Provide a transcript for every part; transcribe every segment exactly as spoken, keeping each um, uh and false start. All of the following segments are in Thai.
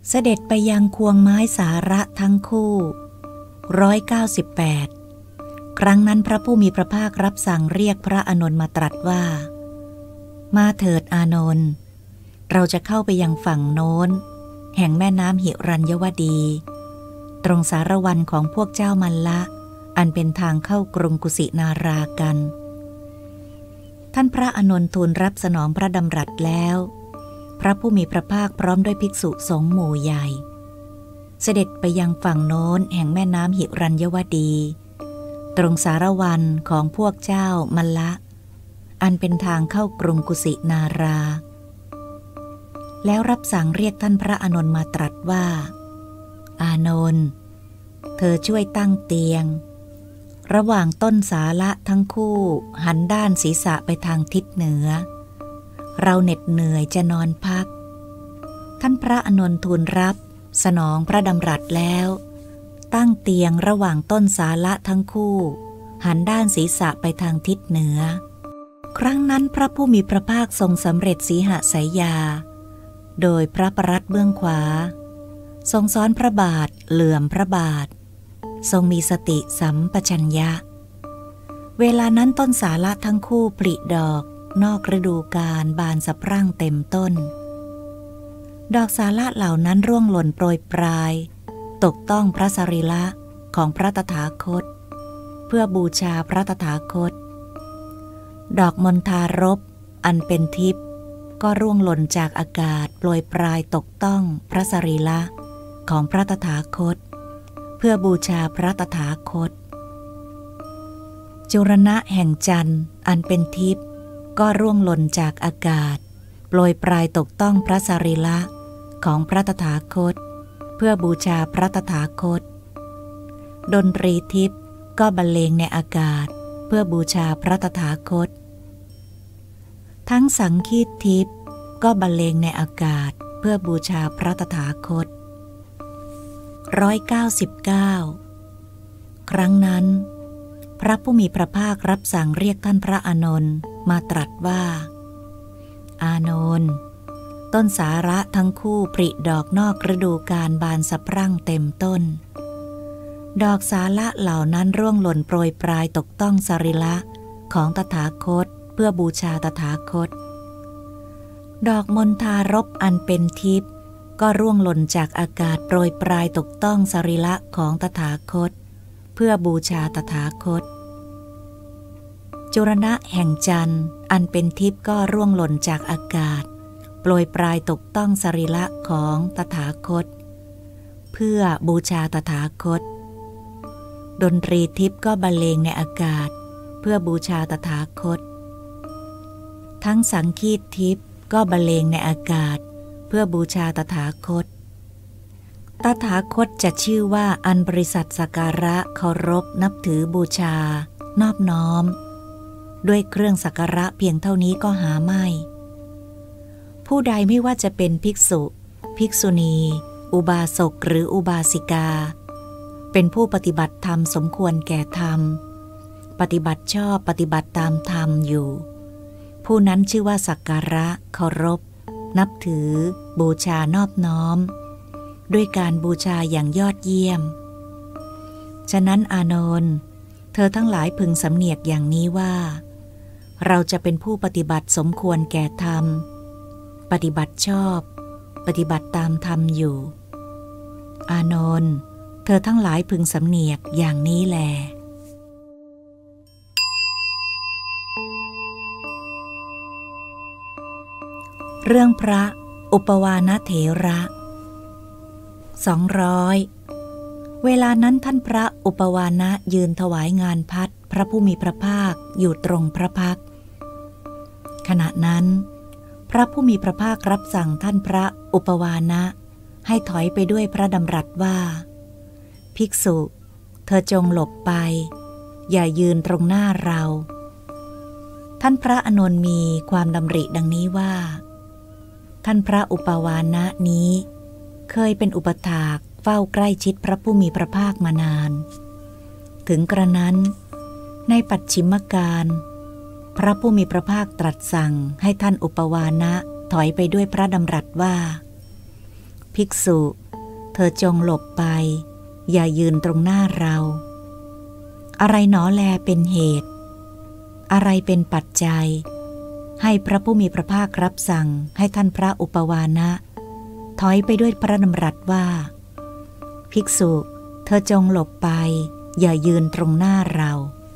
เสด็จไปยังควงไม้สาระทั้งคู่ร้อยเก้าสิบแปดครั้งนั้นพระผู้มีพระภาครับสั่งเรียกพระอานนท์มาตรัสว่ามาเถิดอานนท์เราจะเข้าไปยังฝั่งโน้นแห่งแม่น้ำหิรัญยวดีตรงสารวันของพวกเจ้ามัลละอันเป็นทางเข้ากรุงกุสินารากันท่านพระอานนท์ทูลรับสนองพระดำรัสแล้วพระผู้มีพระภาคพร้อมด้วยภิกษุสงฆ์หมู่ใหญ่เสด็จไปยังฝั่งโน้นแห่งแม่น้ำหิรัญยวดีตรงสารวันของพวกเจ้ามัลละอันเป็นทางเข้ากรุงกุสินาราแล้วรับสั่งเรียกท่านพระอานนท์มาตรัสว่าอานนท์เธอช่วยตั้งเตียงระหว่างต้นสาละทั้งคู่หันด้านศีรษะไปทางทิศเหนือเราเหน็ดเหนื่อยจะนอนพักท่านพระอานนท์ทูลรับสนองพระดำรัสแล้วตั้งเตียงระหว่างต้นสาละทั้งคู่หันด้านศีรษะไปทางทิศเหนือครั้งนั้นพระผู้มีพระภาคทรงสำเร็จสีหสายยาโดยพระปรัตเบื้องขวาทรงซ้อนพระบาทเหลื่อมพระบาททรงมีสติสัมปชัญญะเวลานั้นต้นสาละทั้งคู่ผลิดอกนอกฤดูกาลบานสะพรั่งเต็มต้นดอกสาละเหล่านั้นร่วงหล่นโปรยปลายตกต้องพระสรีระของพระตถาคตเพื่อบูชาพระตถาคตดอกมณฑารพอันเป็นทิพย์ก็ร่วงหล่นจากอากาศโปรยปลายตกต้องพระสรีระของพระตถาคตเพื่อบูชาพระตถาคตจุรณะแห่งจันทร์อันเป็นทิพย์ก็ร่วงหล่นจากอากาศโปรยปลายตกต้องพระสรีระของพระตถาคตเพื่อบูชาพระตถาคตดนตรีทิพย์ก็บรรเลงในอากาศเพื่อบูชาพระตถาคตทั้งสังคีตทิพย์ก็บรรเลงในอากาศเพื่อบูชาพระตถาคตร้อยเก้าสิบเก้าครั้งนั้นพระผู้มีพระภาครับสั่งเรียกท่านพระอานนท์มาตรัสว่าอานนท์ต้นสาระทั้งคู่ผลิดอกนอกฤดูกาลบานสะพรั่งเต็มต้นดอกสาละเหล่านั้นร่วงหล่นโปรยปลายตกต้องสรีระของตถาคตเพื่อบูชาตถาคตดอกมณฑารพอันเป็นทิพย์ก็ร่วงหล่นจากอากาศโปรยปลายตกต้องสรีระของตถาคตเพื่อบูชาตถาคตจุรณะแห่งจันทร์อันเป็นทิพย์ก็ร่วงหล่นจากอากาศโปรยปลายตกต้องสรีระของตถาคตเพื่อบูชาตถาคตดนตรีทิพย์ก็บรรเลงในอากาศเพื่อบูชาตถาคตทั้งสังคีตทิพย์ก็บรรเลงในอากาศเพื่อบูชาตถาคตตถาคตจะชื่อว่าอันบริษัทสักการะเคารพนับถือบูชานอบน้อมด้วยเครื่องสักการะเพียงเท่านี้ก็หาไม่ผู้ใดไม่ว่าจะเป็นภิกษุภิกษุณีอุบาสกหรืออุบาสิกาเป็นผู้ปฏิบัติธรรมสมควรแก่ธรรมปฏิบัติชอบปฏิบัติตามธรรมอยู่ผู้นั้นชื่อว่าสักการะเคารพนับถือบูชานอบน้อมด้วยการบูชาอย่างยอดเยี่ยมฉะนั้นอานนท์เธอทั้งหลายพึงสำเนียกอย่างนี้ว่าเราจะเป็นผู้ปฏิบัติสมควรแก่ธรรมปฏิบัติชอบปฏิบัติตามธรรมอยู่อานนท์เธอทั้งหลายพึงสำเนียกอย่างนี้แลเรื่องพระอุปวานเถระสองร้อยเวลานั้นท่านพระอุปวานะยืนถวายงานพัดพระผู้มีพระภาคอยู่ตรงพระพักตร์ขณะนั้นพระผู้มีพระภาครับสั่งท่านพระอุปวานะให้ถอยไปด้วยพระดำรัสว่าภิกษุเธอจงหลบไปอย่ายืนตรงหน้าเราท่านพระอานนท์มีความดำริดังนี้ว่าท่านพระอุปวานะนี้เคยเป็นอุปถากเฝ้าใกล้ชิดพระผู้มีพระภาคมานานถึงกระนั้นในปัจฉิมกาลพระผู้มีพระภาคตรัสสั่งให้ท่านอุปวานะถอยไปด้วยพระดำรัสว่าภิกษุเธอจงหลบไปอย่ายืนตรงหน้าเราอะไรหนอแลเป็นเหตุอะไรเป็นปัจจัยให้พระผู้มีพระภาครับสั่งให้ท่านพระอุปวานะถอยไปด้วยพระดำรัสว่าภิกษุเธอจงหลบไปอย่ายืนตรงหน้าเรา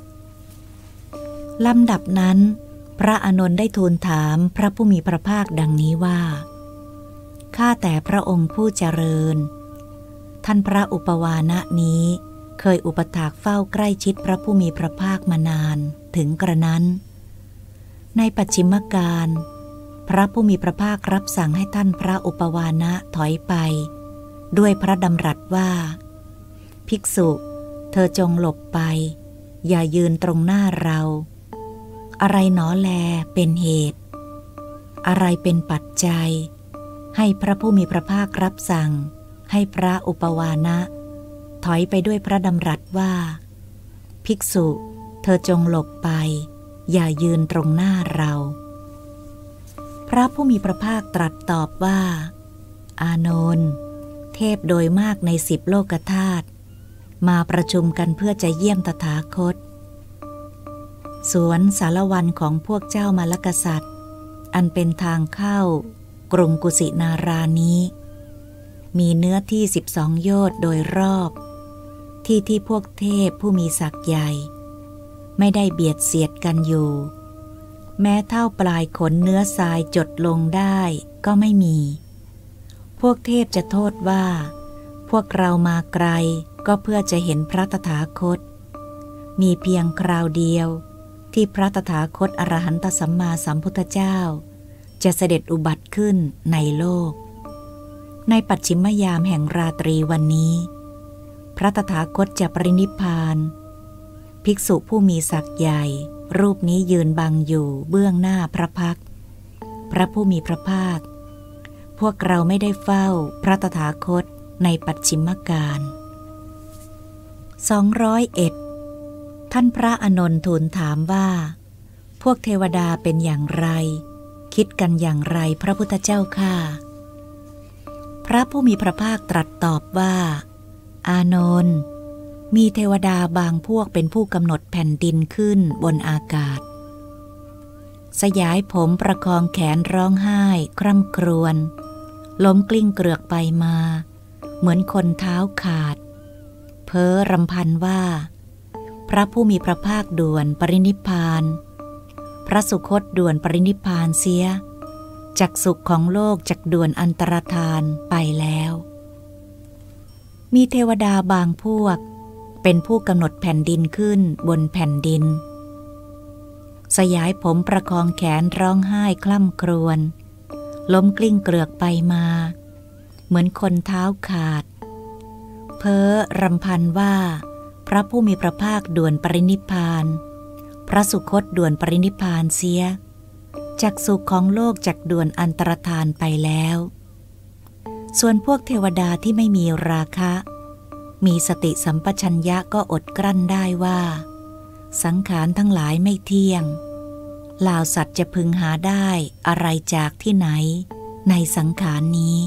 ลำดับนั้นพระอานนท์ได้ทูลถามพระผู้มีพระภาคดังนี้ว่าข้าแต่พระองค์ผู้เจริญท่านพระอุปวานะนี้เคยอุปถากเฝ้าใกล้ชิดพระผู้มีพระภาคมานานถึงกระนั้นในปัจฉิมกาลพระผู้มีพระภาครับสั่งให้ท่านพระอุปวานะถอยไปด้วยพระดำรัสว่าภิกษุเธอจงหลบไปอย่ายืนตรงหน้าเราอะไรหนอแลเป็นเหตุอะไรเป็นปัจจัยให้พระผู้มีพระภาครับสั่งให้พระอุปวานะถอยไปด้วยพระดำรัสว่าภิกษุเธอจงหลบไปอย่ายืนตรงหน้าเราพระผู้มีพระภาคตรัสตอบว่าอานนท์เทพโดยมากในสิบโลกธาตุมาประชุมกันเพื่อจะเยี่ยมตถาคตสวนสารวันของพวกเจ้ามลกษัตริย์อันเป็นทางเข้ากรุงกุสินารานี้มีเนื้อที่สิบสองโยชน์โดยรอบที่ที่พวกเทพผู้มีศักย์ใหญ่ไม่ได้เบียดเสียดกันอยู่แม้เท่าปลายขนเนื้อทรายจดลงได้ก็ไม่มีพวกเทพจะโทษว่าพวกเรามาไกลก็เพื่อจะเห็นพระตถาคตมีเพียงคราวเดียวที่พระตถาคตอรหันตสัมมาสัมพุทธเจ้าจะเสด็จอุบัติขึ้นในโลกในปัจฉิมยามแห่งราตรีวันนี้พระตถาคตจะปรินิพพานภิกษุผู้มีศักย์ใหญ่รูปนี้ยืนบังอยู่เบื้องหน้าพระพักตร์พระผู้มีพระภาคพวกเราไม่ได้เฝ้าพระตถาคตในปัจฉิมกาลสองร้อยเอ็ดท่านพระอานนท์ทูลถามว่าพวกเทวดาเป็นอย่างไรคิดกันอย่างไรพระพุทธเจ้าข้าพระผู้มีพระภาคตรัสตอบว่าอานนท์มีเทวดาบางพวกเป็นผู้กำหนดแผ่นดินขึ้นบนอากาศสยายผมประคองแขนร้องไห้คร่ำครวญล้มกลิ้งเกลือกไปมาเหมือนคนเท้าขาดเพ้อรำพันว่าพระผู้มีพระภาคด่วนปรินิพพานพระสุคตด่วนปรินิพพานเสียจักสุขของโลกจักด่วนอันตรธานไปแล้วมีเทวดาบางพวกเป็นผู้กำหนดแผ่นดินขึ้นบนแผ่นดินสยายผมประคองแขนร้องไห้คล่ำครวญล้มกลิ้งเกลือกไปมาเหมือนคนเท้าขาดเพ้อรำพันว่าพระผู้มีพระภาคด่วนปรินิพพานพระสุคตด่วนปรินิพพานเสียจักสุขของโลกจักด่วนอันตรธานไปแล้วส่วนพวกเทวดาที่ไม่มีราคะมีสติสัมปชัญญะก็อดกลั้นได้ว่าสังขารทั้งหลายไม่เที่ยงเหล่าสัตว์จะพึงหาได้อะไรจากที่ไหนในสังขารนี้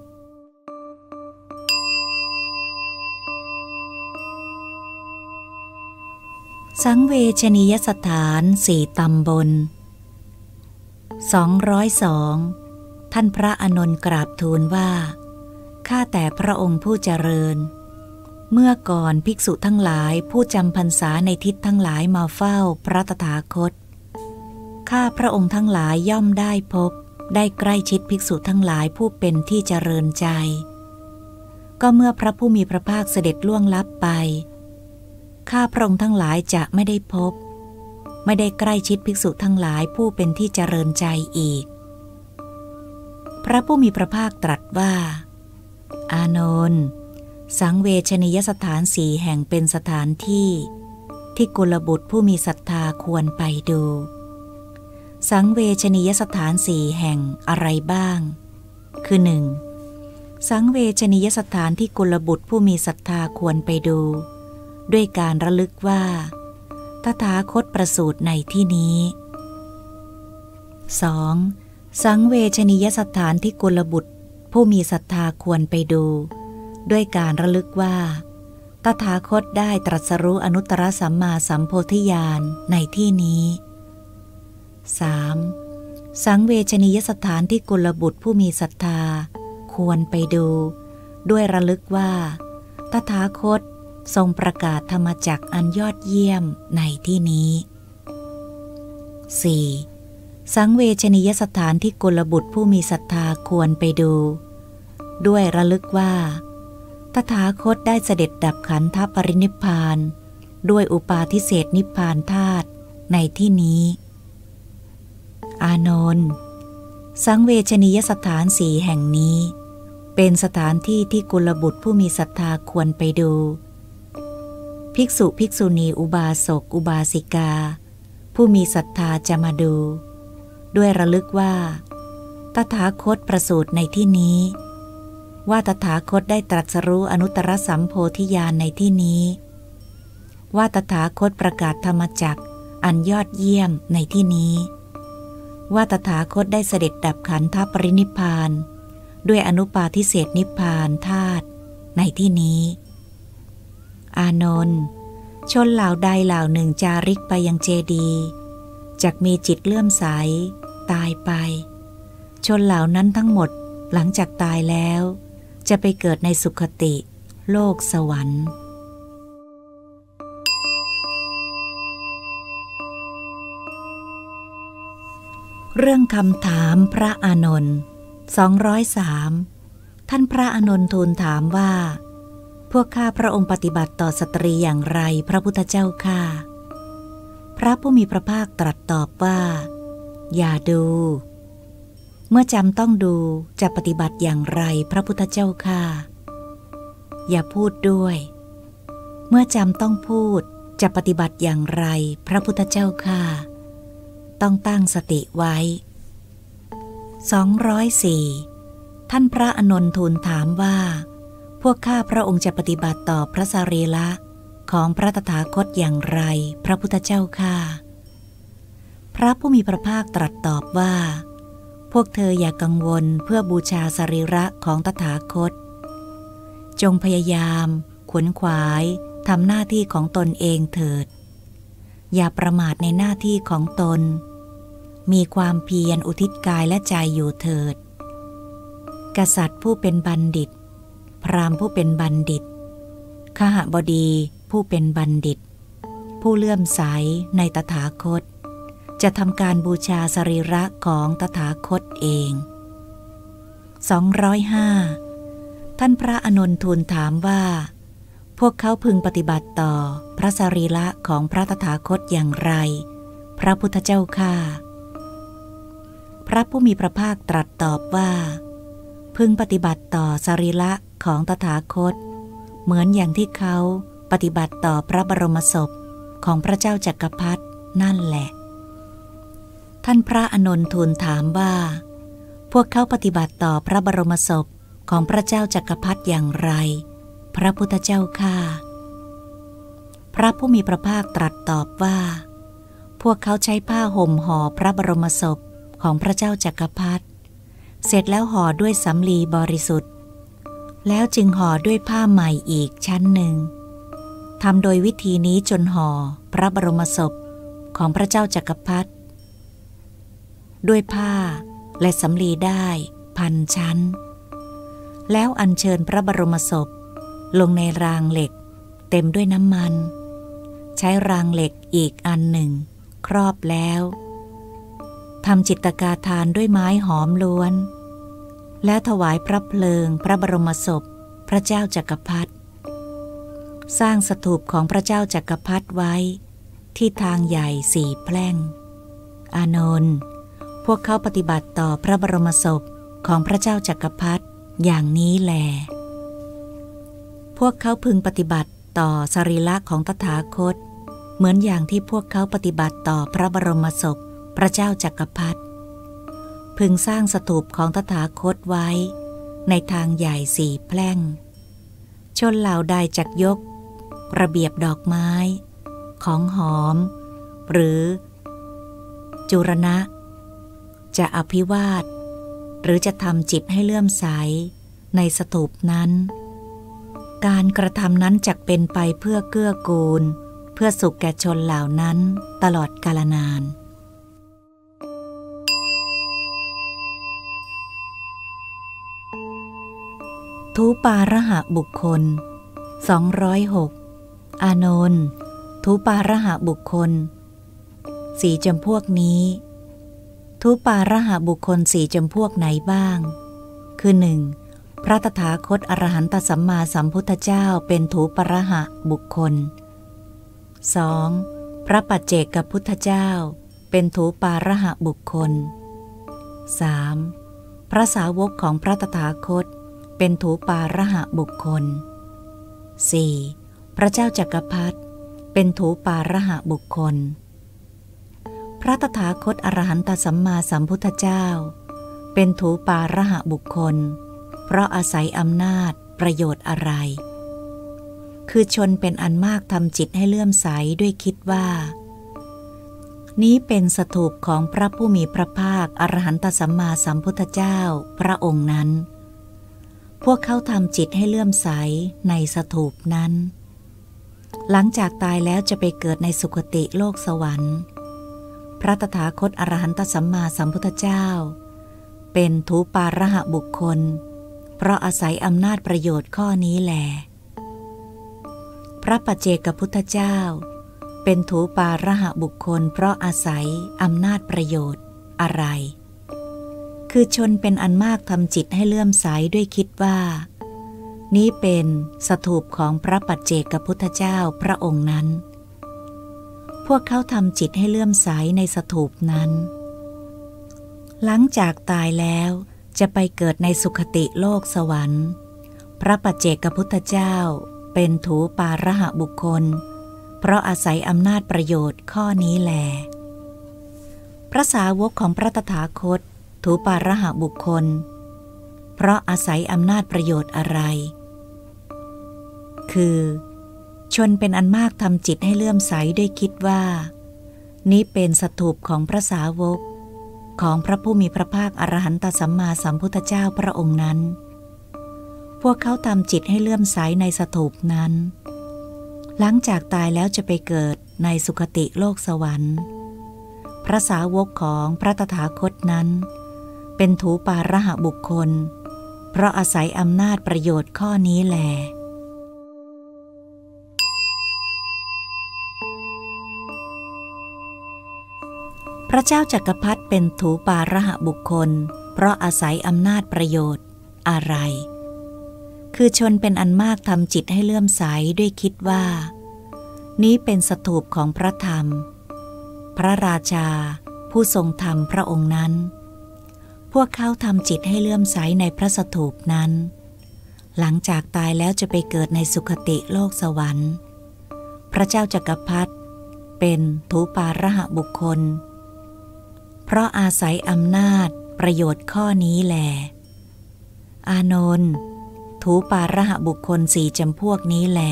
สังเวชนียสถานสี่ตำบลสองร้อยสองท่านพระอานนท์กราบทูลว่าข้าแต่พระองค์ผู้เจริญเมื่อก่อนภิกษุทั้งหลายผู้จำพรรษาในทิศทั้งหลายมาเฝ้าพระตถาคตข้าพระองค์ทั้งหลายย่อมได้พบได้ใกล้ชิดภิกษุทั้งหลายผู้เป็นที่เจริญใจก็เมื่อพระผู้มีพระภาคเสด็จล่วงลับไปข้าพระองค์ทั้งหลายจะไม่ได้พบไม่ได้ใกล้ชิดภิกษุทั้งหลายผู้เป็นที่เจริญใจอีกพระผู้มีพระภาคตรัสว่าอานนท์สังเวชนียสถานสี่แห่งเป็นสถานที่ที่กุลบุตรผู้มีศรัทธาควรไปดูสังเวชนียสถานสี่แห่งอะไรบ้างคือหนึ่งสังเวชนียสถานที่กุลบุตรผู้มีศรัทธาควรไปดูด้วยการระลึกว่าตถาคตประสูติในที่นี้ สอง. สังเวชนียสถานที่กุลบุตรผู้มีศรัทธาควรไปดูด้วยการระลึกว่าตถาคตได้ตรัสรู้อนุตตรสัมมาสัมโพธิญาณในที่นี้ สาม. สังเวชนียสถานที่กุลบุตรผู้มีศรัทธาควรไปดูด้วยระลึกว่าตถาคตทรงประกาศธรรมจักรอันยอดเยี่ยมในที่นี้ สี่. สังเวชนียสถานที่กุลบุตรผู้มีศรัทธาควรไปดูด้วยระลึกว่าตถาคตได้เสด็จดับขันธปรินิพพานด้วยอุปาทิเศษนิพพานธาตุในที่นี้ อานนท์สังเวชนียสถานสี่แห่งนี้เป็นสถานที่ที่กุลบุตรผู้มีศรัทธาควรไปดูภิกษุภิกษุณีอุบาสกอุบาสิกาผู้มีศรัทธาจะมาดูด้วยระลึกว่าตถาคตประสูติในที่นี้ว่าตถาคตได้ตรัสรู้อนุตตรสัมโพธิญาณในที่นี้ว่าตถาคตประกาศธรรมจักรอันยอดเยี่ยมในที่นี้ว่าตถาคตได้เสด็จดับขันธปรินิพพานด้วยอนุปาทิเศษนิพพานธาตุในที่นี้ อานนท์ชนเหล่าใดเหล่าหนึ่งจาริกไปยังเจดีย์จักมีจิตเลื่อมใสตายไปชนเหล่านั้นทั้งหมดหลังจากตายแล้วจะไปเกิดในสุคติโลกสวรรค์เรื่องคำถามพระอานนท์สองร้อยสามท่านพระอานนท์ทูลถามว่าพวกข้าพระองค์ปฏิบัติต่อสตรีอย่างไรพระพุทธเจ้าข้าพระผู้มีพระภาคตรัสตอบว่าอย่าดูเมื่อจำต้องดูจะปฏิบัติอย่างไรพระพุทธเจ้าข้าอย่าพูดด้วยเมื่อจำต้องพูดจะปฏิบัติอย่างไรพระพุทธเจ้าข้าต้องตั้งสติไว้สองร้อยสี่ท่านพระอานนท์ทูลถามว่าพวกข้าพระองค์จะปฏิบัติต่อพระสรีระของพระตถาคตอย่างไรพระพุทธเจ้าข้าพระผู้มีพระภาคตรัสตอบว่าพวกเธออย่ากังวลเพื่อบูชาสรีระของตถาคตจงพยายามขวนขวายทำหน้าที่ของตนเองเถิดอย่าประมาทในหน้าที่ของตนมีความเพียรอุทิศกายและใจอยู่เถิดกษัตริย์ผู้เป็นบัณฑิตพราหมณ์ผู้เป็นบัณฑิตขหบดีผู้เป็นบัณฑิตผู้เลื่อมใสในตถาคตจะทำการบูชาสรีระของตถาคตเองสองร้อยห้าท่านพระอานนท์ทูลถามว่าพวกเขาพึงปฏิบัติต่อพระสรีระของพระตถาคตอย่างไรพระพุทธเจ้าข้าพระผู้มีพระภาคตรัสตอบว่าพึงปฏิบัติต่อสรีระของตถาคตเหมือนอย่างที่เขาปฏิบัติต่อพระบรมศพของพระเจ้าจักรพรรดินั่นแหละท่านพระอานนท์ทูลถามว่าพวกเขาปฏิบัติต่อพระบรมศพของพระเจ้าจักรพรรดิอย่างไรพระพุทธเจ้าข้าพระผู้มีพระภาคตรัสตอบว่าพวกเขาใช้ผ้าห่มห่อพระบรมศพของพระเจ้าจักรพรรดิเสร็จแล้วห่อด้วยสำลีบริสุทธิ์แล้วจึงห่อด้วยผ้าใหม่อีกชั้นหนึ่งทำโดยวิธีนี้จนห่อพระบรมศพของพระเจ้าจักรพรรดิด้วยผ้าและสำลีได้พันชั้นแล้วอัญเชิญพระบรมศพลงในรางเหล็กเต็มด้วยน้ำมันใช้รางเหล็กอีกอันหนึ่งครอบแล้วทำจิตกาทานด้วยไม้หอมล้วนและถวายพระเพลิงพระบรมศพพระเจ้าจักรพรรดิสร้างสถูปของพระเจ้าจักรพรรดิไว้ที่ทางใหญ่สี่แพร่งอานนท์พวกเขาปฏิบัติต่อพระบรมศพของพระเจ้าจักรพรรดิอย่างนี้แลพวกเขาพึงปฏิบัติต่อสรีระของตถาคตเหมือนอย่างที่พวกเขาปฏิบัติต่อพระบรมศพพระเจ้าจักรพรรดิพึงสร้างสถูปของตถาคตไว้ในทางใหญ่สี่แพร่งชนเหล่าใดจักยกระเบียบดอกไม้ของหอมหรือจุรณะจะอภิวาทหรือจะทำจิตให้เลื่อมใสในสถูปนั้นการกระทำนั้นจักเป็นไปเพื่อเกื้อกูลเพื่อสุขแก่ชนเหล่านั้นตลอดกาลนานทูปาระหะบุคคลสองร้อยหกอานนท์ทูปาระหะบุคคลสี่จำพวกนี้ทูปาระหะบุคคลสี่จำพวกไหนบ้างคือหนึ่งพระตถาคตอรหันตสัมมาสัมพุทธเจ้าเป็นทูปาระหะบุคคล สอง. พระปัจเจกพุทธเจ้าเป็นทูปาระหะบุคคล สาม. พระสาวกของพระตถาคตเป็นทูปาระหะบุคคล สี่. พระเจ้าจักรพรรดิเป็นทูปาระหะบุคคลพระตถาคตอรหันตสัมมาสัมพุทธเจ้าเป็นทูปาระหะบุคคลเพราะอาศัยอำนาจประโยชน์อะไรคือชนเป็นอันมากทำจิตให้เลื่อมใสด้วยคิดว่านี้เป็นสถูปของพระผู้มีพระภาคอรหันตสัมมาสัมพุทธเจ้าพระองค์นั้นพวกเขาทำจิตให้เลื่อมใสในสถูปนั้นหลังจากตายแล้วจะไปเกิดในสุคติโลกสวรรค์พระตถาคตอรหันตสัมมาสัมพุทธเจ้าเป็นทูปาระหะบุคคลเพราะอาศัยอำนาจประโยชน์ข้อนี้แลพระปัจเจกพุทธเจ้าเป็นทูปาระหะบุคคลเพราะอาศัยอำนาจประโยชน์อะไรคือชนเป็นอันมากทำจิตให้เลื่อมใสด้วยคิดว่านี้เป็นสถูปของพระปัจเจกพุทธเจ้าพระองค์นั้นพวกเขาทำจิตให้เลื่อมใสในสถูปนั้นหลังจากตายแล้วจะไปเกิดในสุคติโลกสวรรค์พระปัจเจกพุทธเจ้าเป็นทูปาระหะบุคคลเพราะอาศัยอำนาจประโยชน์ข้อนี้แลพระสาวกของพระตถาคตทูปาระหะบุคคลเพราะอาศัยอำนาจประโยชน์อะไรคือชนเป็นอันมากทำจิตให้เลื่อมใสด้วยคิดว่านี้เป็นสถูปของพระสาวกของพระผู้มีพระภาคอรหันตสัมมาสัมพุทธเจ้าพระองค์นั้นพวกเขาทำจิตให้เลื่อมใสในสถูปนั้นหลังจากตายแล้วจะไปเกิดในสุคติโลกสวรรค์พระสาวกของพระตถาคตนั้นเป็นทูปาระหะบุคคลเพราะอาศัยอำนาจประโยชน์ข้อนี้แลพระเจ้าจักรพรรดิเป็นทูปาระหะบุคคลเพราะอาศัยอำนาจประโยชน์อะไรคือชนเป็นอันมากทำจิตให้เลื่อมใสด้วยคิดว่านี้เป็นสถูปของพระธรรมพระราชาผู้ทรงธรรมพระองค์นั้นพวกเขาทำจิตให้เลื่อมใสในพระสถูปนั้นหลังจากตายแล้วจะไปเกิดในสุคติโลกสวรรค์พระเจ้าจักรพรรดิเป็นทูปาระหะบุคคลเพราะอาศัยอำนาจประโยชน์ข้อนี้แลอานนท์ทูปาระหะบุคคลสี่จำพวกนี้แล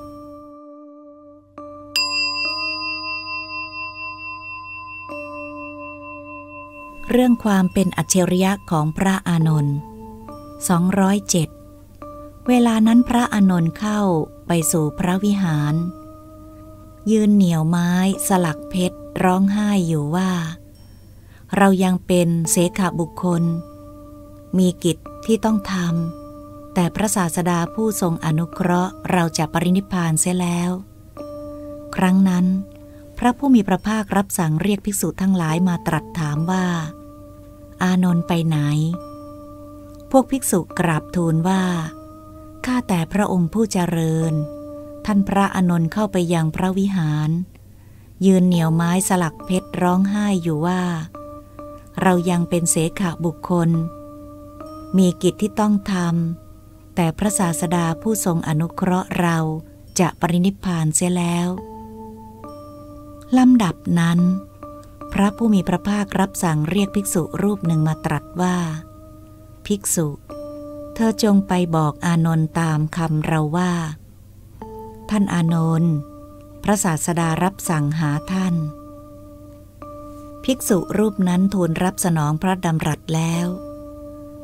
เรื่องความเป็นอัจฉริยะของพระอานนท์สองร้อยเจ็ดเวลานั้นพระอานนท์เข้าไปสู่พระวิหารยืนเหนี่ยวไม้สลักเพชรร้องไห้อยู่ว่าเรายังเป็นเสขบุคคลมีกิจที่ต้องทำแต่พระศาสดาผู้ทรงอนุเคราะห์เราจะปรินิพพานเสียแล้วครั้งนั้นพระผู้มีพระภาครับสั่งเรียกภิกษุทั้งหลายมาตรัสถามว่าอานนท์ไปไหนพวกภิกษุกราบทูลว่าข้าแต่พระองค์ผู้เจริญท่านพระอานนท์เข้าไปยังพระวิหารยืนเหนี่ยวไม้สลักเพชรร้องไห้อยู่ว่าเรายังเป็นเสขบุคคลมีกิจที่ต้องทำแต่พระศาสดาผู้ทรงอนุเคราะห์เราจะปรินิพพานเสียแล้วลำดับนั้นพระผู้มีพระภาครับสั่งเรียกภิกษุรูปหนึ่งมาตรัสว่าภิกษุเธอจงไปบอกอานนท์ตามคำเราว่าท่านอานนท์พระศาสดารับสั่งหาท่านภิกษุรูปนั้นทูลรับสนองพระดำรัสแล้ว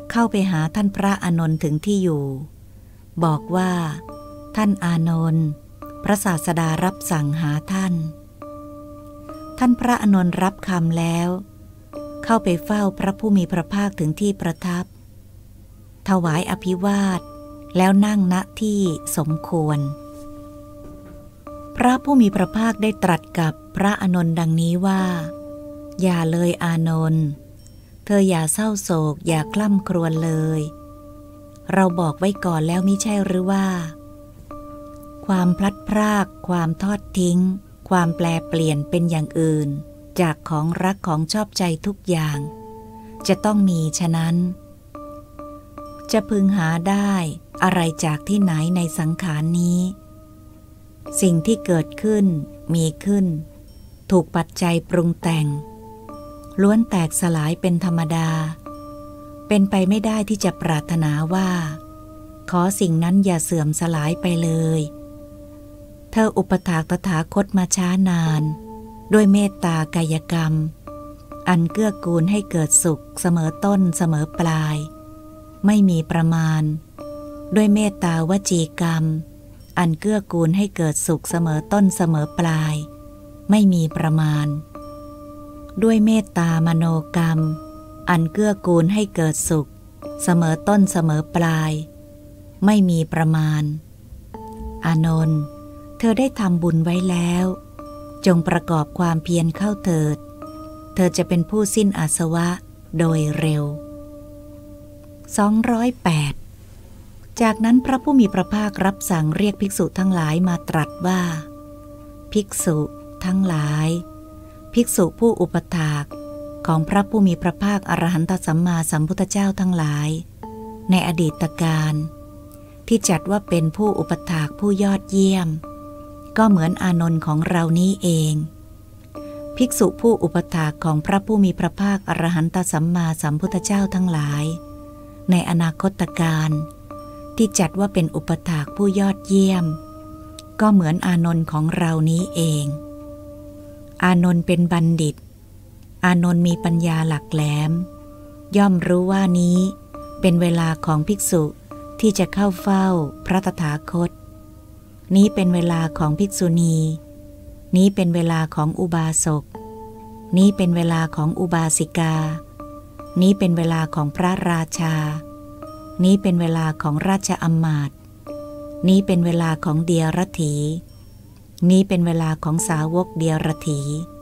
เข้าไปหาท่านพระอานนท์ถึงที่อยู่บอกว่าท่านอานนท์พระศาสดารับสั่งหาท่านท่านพระอานนท์รับคำแล้วเข้าไปเฝ้าพระผู้มีพระภาคถึงที่ประทับถวายอภิวาทแล้วนั่งณที่สมควรพระผู้มีพระภาคได้ตรัสกับพระอานนท์ดังนี้ว่าอย่าเลยอานนท์เธออย่าเศร้าโศกอย่าคล่ำครวญเลยเราบอกไว้ก่อนแล้วมิใช่หรือว่าความพลัดพรากความทอดทิ้งความแปลเปลี่ยนเป็นอย่างอื่นจากของรักของชอบใจทุกอย่างจะต้องมีฉะนั้นจะพึงหาได้อะไรจากที่ไหนในสังขารนี้สิ่งที่เกิดขึ้นมีขึ้นถูกปัจจัยปรุงแต่งล้วนแตกสลายเป็นธรรมดาเป็นไปไม่ได้ที่จะปรารถนาว่าขอสิ่งนั้นอย่าเสื่อมสลายไปเลยเธออุปถากตถาคตมาช้านานด้วยเมตตากายกรรมอันเกื้อกูลให้เกิดสุขเสมอต้นเสมอปลายไม่มีประมาณด้วยเมตตาวจีกรรมอันเกื้อกูลให้เกิดสุขเสมอต้นเสมอปลายไม่มีประมาณด้วยเมตตามโนกรรมอันเกื้อกูลให้เกิดสุขเสมอต้นเสมอปลายไม่มีประมาณอานนท์เธอได้ทำบุญไว้แล้วจงประกอบความเพียรเข้าเถิดเธอจะเป็นผู้สิ้นอาสวะโดยเร็วสองร้อยแปดจากนั้นพระผู้มีพระภาครับสั่งเรียกภิกษุทั้งหลายมาตรัสว่าภิกษุทั้งหลายภิกษุผู้อุปถากของพระผู้มีพระภาคอรหันตสัมมาสัมพุทธเจ้าทั้งหลายในอดีตการที่จัดว่าเป็นผู้อุปถากผู้ยอดเยี่ยมก็เหมือนอานนท์ของเรานี้เองภิกษุผู้อุปถากของพระผู้มีพระภาคอรหันตสัมมาสัมพุทธเจ้าทั้งหลายในอนาคตการที่จัดว่าเป็นอุปถากผู้ยอดเยี่ยมก็เหมือนอานนท์ของเรานี้เองอานนท์เป็นบัณฑิตอานนท์มีปัญญาหลักแหลมย่อมรู้ว่านี้เป็นเวลาของภิกษุที่จะเข้าเฝ้าพระตถาคตนี้เป็นเวลาของภิกษุณีนี้เป็นเวลาของอุบาสกนี้เป็นเวลาของอุบาสิกานี้เป็นเวลาของพระราชานี้เป็นเวลาของราชอำมาตย์นี้เป็นเวลาของเดียรถีนี้เป็นเวลาของสาวกเดียรถี